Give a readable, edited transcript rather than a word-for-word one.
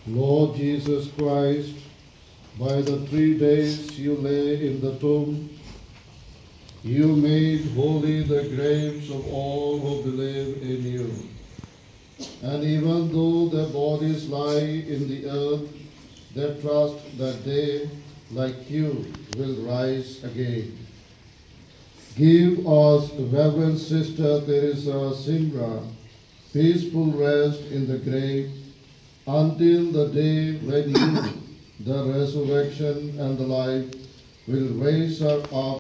Lord Jesus Christ, by the 3 days you lay in the tomb, you made holy the graves of all who believe in you. And even though their bodies lie in the earth, they trust that they, like you, will rise again. Give us, Reverend Sister Teresa Shimrah, peaceful rest in the grave until the day when you, the resurrection and the life, will raise her up